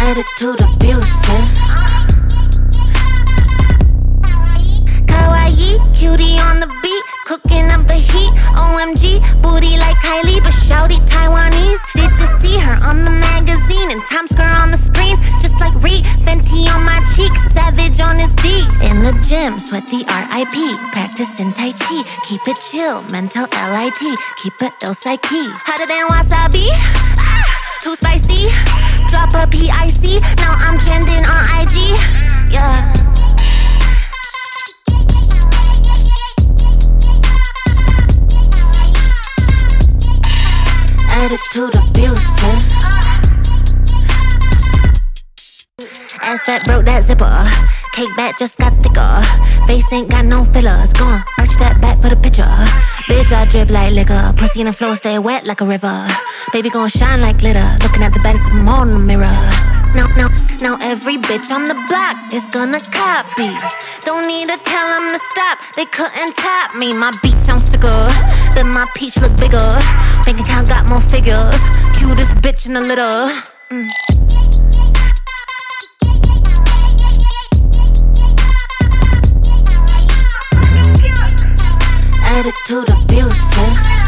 attitude abusive. Kawaii, cutie on the beat, cooking up the heat. OMG, booty like Kylie, but shouty Taiwanese. Did you see her on the magazine and Times Square on the screens? Just like Reed, Fenty on my cheeks, Savage on his D. In the gym, sweat the RIP, practicing Tai Chi. Keep it chill, mental LIT, keep it ill psyche. Hotter than wasabi, too spicy. Drop a PIC, now I'm trending on IG. Yeah. Attitude abusive. Ass fat broke that zipper. Cake back just got thicker. Face ain't got no fillers. Go on, arch that back for the picture. Bitch, I drip like liquor. Pussy in the floor, stay wet like a river. Baby gon' shine like glitter. Looking at the baddest of them all in the mirror. Now every bitch on the block is gonna copy. Don't need to tell them to stop. They couldn't top me. My beat sounds sicker, but my peach look bigger. Bank account got more figures. Cutest bitch in the litter. Attitude abusive.